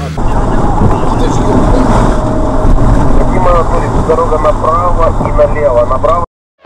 Вадим Анатольевич, дорога направо и налево. Направо.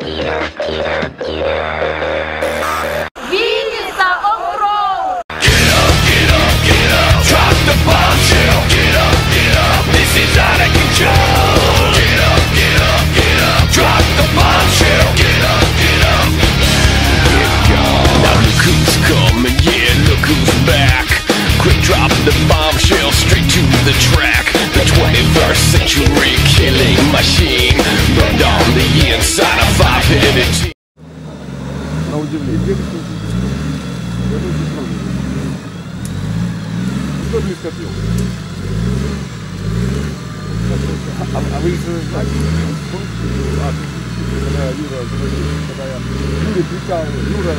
Drop the bombshell straight to the track. The 21st century killing machine burned on the inside of 5-headed team. На удивление. Кто близко пил? А вы знаете, когда Юра говорил, когда я Юре кричал, Юра,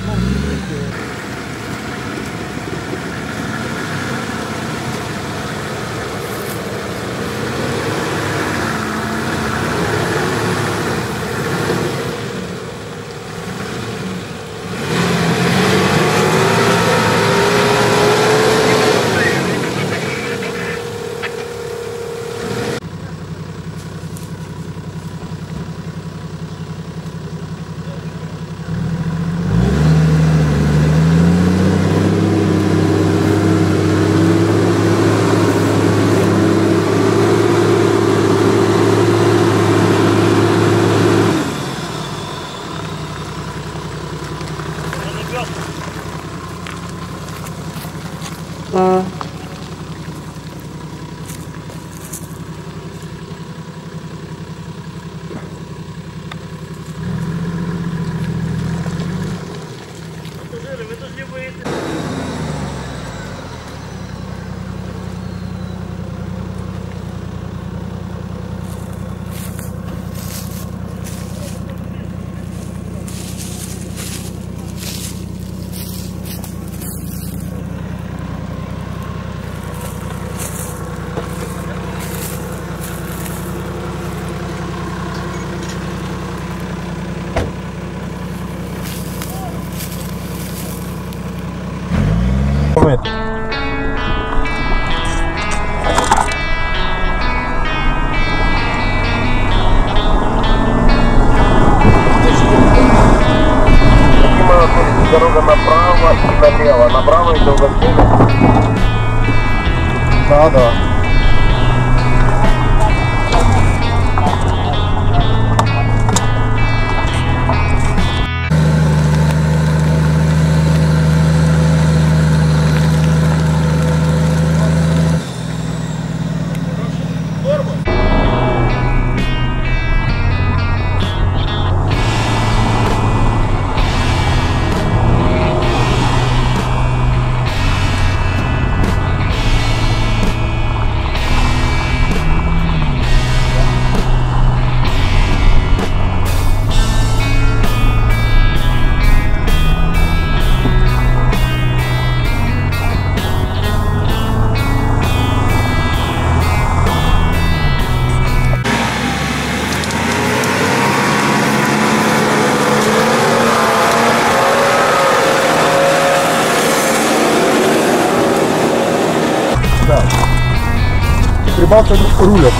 дорога направо и налево. Направо и долгострельно. да, да. Прибалка рулят.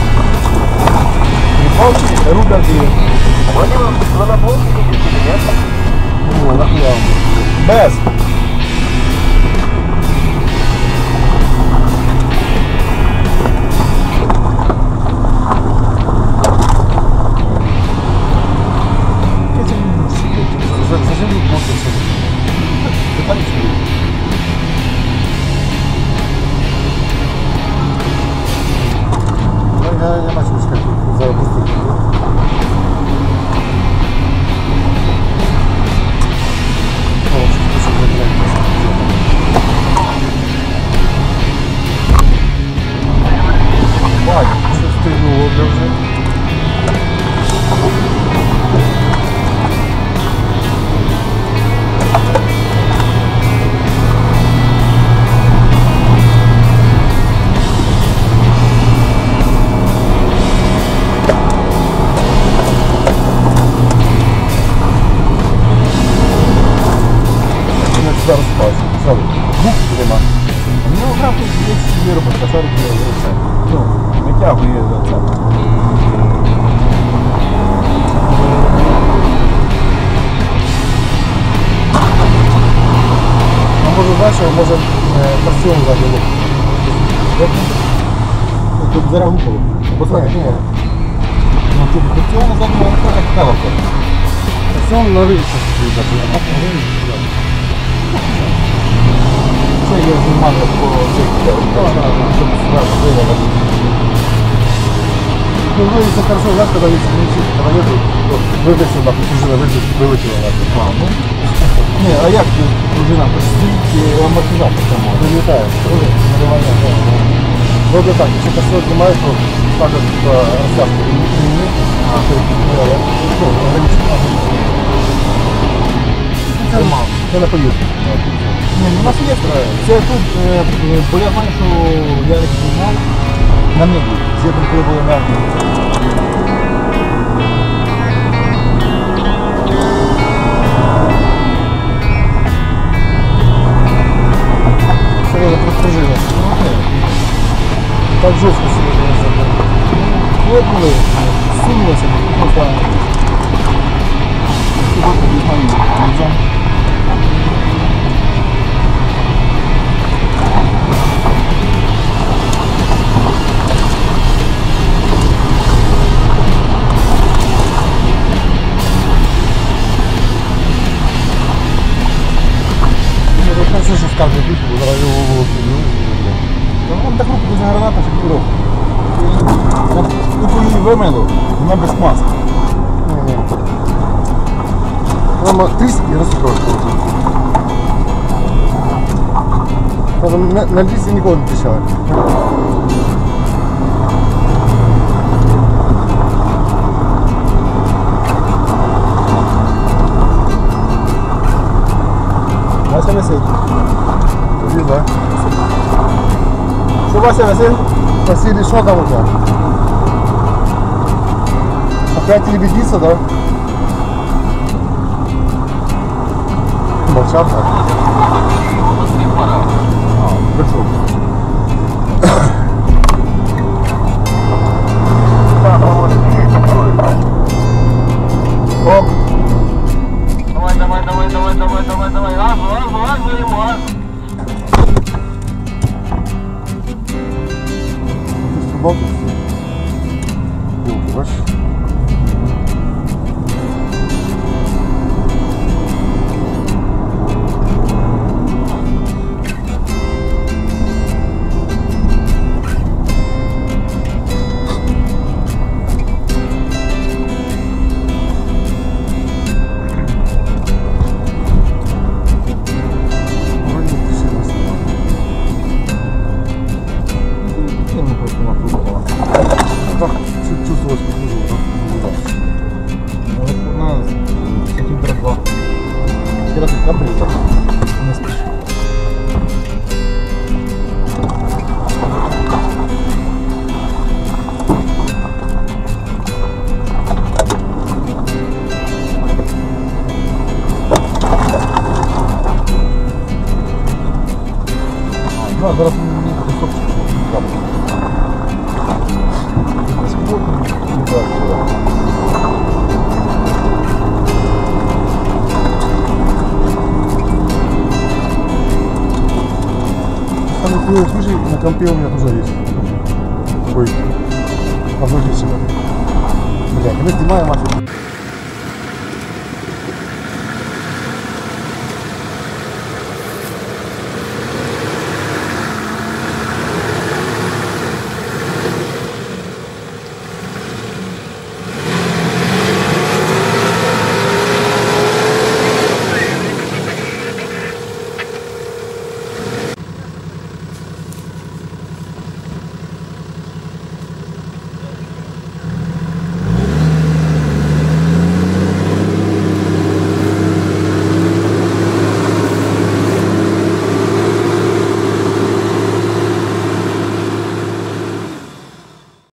Прибалки рулят и... Вы на полке едете или нет? О, нахуя. Без. Зачем вы можете я начал искать запустить. В общем, є робить, касарики все. Ну, витягує це. А може далі, може торсіон заділо. Тут зараз гупало. Бо так, ні. Ну, тут торсіон заділо, не так цікаво. Торсіон на рівці. Це є знімання по цих, щоб сразу виявити. Ну, виявиться хорошо, знаешь, когда есть мужчина, когда нету, то выбросил, нахуй, пружина вылетела, нахуй. Ну? Не, а як пружина? То есть стоит амортизатор там вылетает. Наливание, да. Вроде так, если ты все снимаешь, то ставят растяжку. Це на поїздку. Ні, у нас є це тут, бо я знаю, що я їх знімав на меді, з'єднам, коли були на Серйозно, прожили. Так жорстко себе зробили. Хлопнули, сунулися, просто сьогодні не знаю, що скажу, бо зараз його вилучили. Вон так руку без граната, щоб пірог. Тупо її вимило, вона без маски. Вона тріск і розкрошка. На лісі ніколи не тріщали. Вася висить. Тоді, так. Що, Вася висить? Василий, що там у тебе? Опять лебедица, да? Молчат, да? Пришел. Оп. Давай, газу ему, газ. Білки, бачиш? Так, чувствовалось, как нужно, да? Ну, вот у нас температура. Когда ты капли, не спишь. Да, зараз мені кусочок капли. Слушай, на компе у меня тоже есть. Такой обновитель. Бля, мы снимаем,